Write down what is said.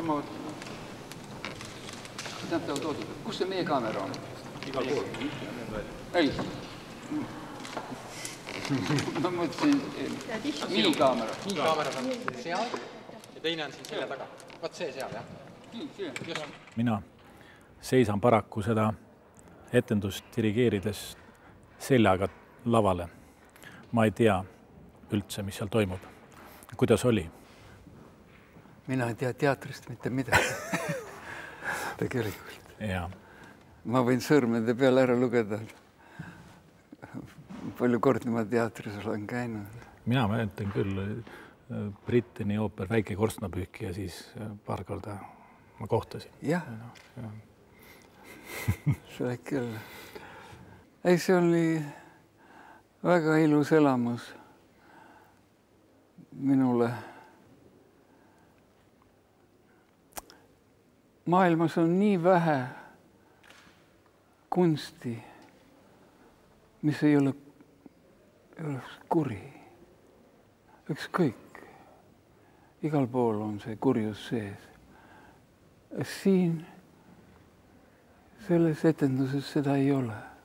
ma näete, on toodud. Kus see meie kaamera on? Igal pool. Ei. Ma mõtlesin, nii kaamera. Nii kaamera on seal ja teine on siin selja taga. Vaat see seal, jah. Mina seisan paraku seda etendust dirigeerides seljaga lavale. Ma ei tea üldse, mis seal toimub. Kuidas oli? Mina ei tea teatrist mitte midagi. Tegelikult. Ja. Ma võin sõrmede peale ära lugeda. Palju kordi ma teatris olen käinud. Mina mäletan küll Brittini ooper Väike korstnapüüki ja siis paar korda ma kohtasin. Jah. See oli küll. Ei, see oli väga ilus elamus minule. Maailmas on nii vähe kunsti, mis ei ole kuri. Ükskõik. Igal pool on see kurjus sees. Siin selles etenduses seda ei ole.